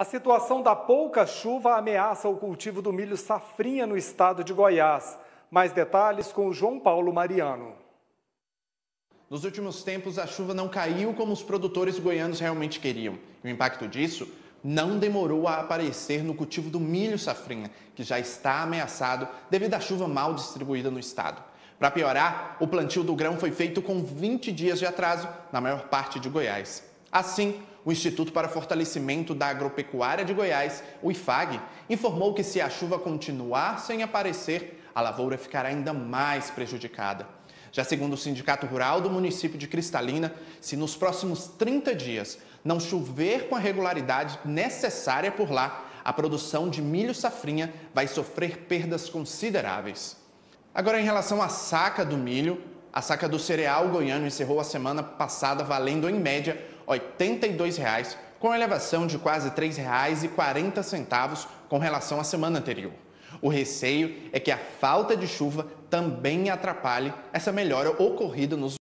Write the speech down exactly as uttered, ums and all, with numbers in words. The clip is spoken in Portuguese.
A situação da pouca chuva ameaça o cultivo do milho safrinha no estado de Goiás. Mais detalhes com o João Paulo Mariano. Nos últimos tempos, a chuva não caiu como os produtores goianos realmente queriam. E o impacto disso não demorou a aparecer no cultivo do milho safrinha, que já está ameaçado devido à chuva mal distribuída no estado. Para piorar, o plantio do grão foi feito com vinte dias de atraso na maior parte de Goiás. Assim, o Instituto para Fortalecimento da Agropecuária de Goiás, o I F A G, informou que se a chuva continuar sem aparecer, a lavoura ficará ainda mais prejudicada. Já segundo o Sindicato Rural do município de Cristalina, se nos próximos trinta dias não chover com a regularidade necessária por lá, a produção de milho safrinha vai sofrer perdas consideráveis. Agora, em relação à saca do milho, a saca do cereal goiano encerrou a semana passada valendo, em média, oitenta e dois reais, com elevação de quase três reais e quarenta centavos com relação à semana anterior. O receio é que a falta de chuva também atrapalhe essa melhora ocorrida nos